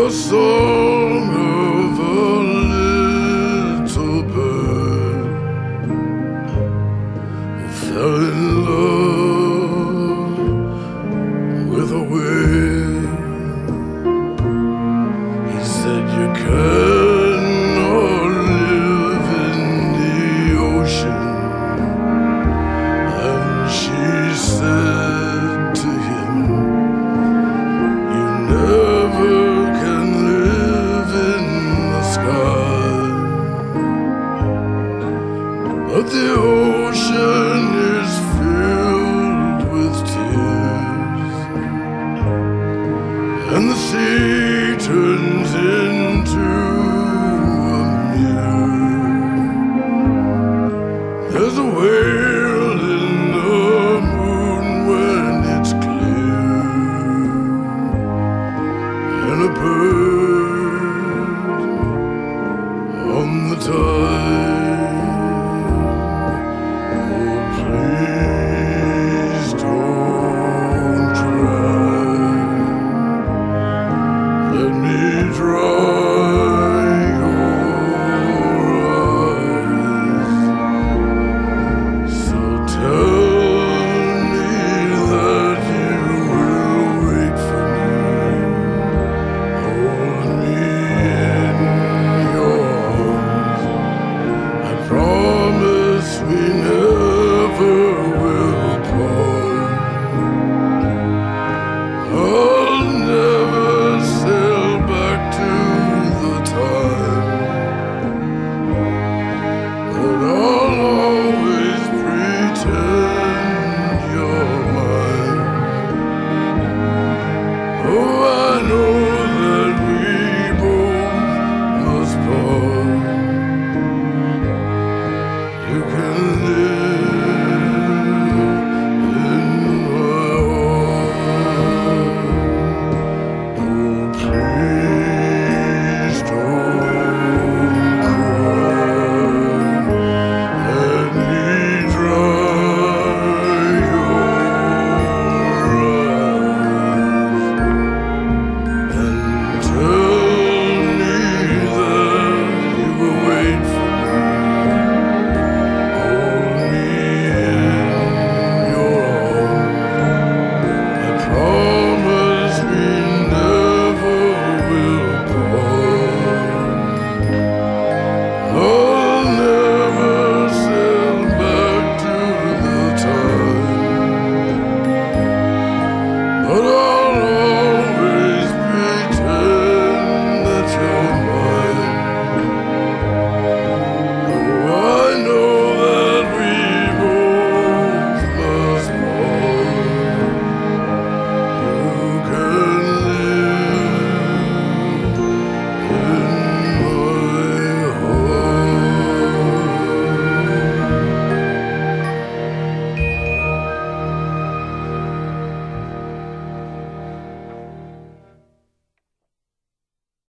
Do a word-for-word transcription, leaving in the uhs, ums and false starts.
the song of a little bird who fell in love with a wave. He said, you cannot live in the ocean. And she said to him, you never can live in the sky. But the ocean is filled with tears, and the sea turns into a mirror. There's a way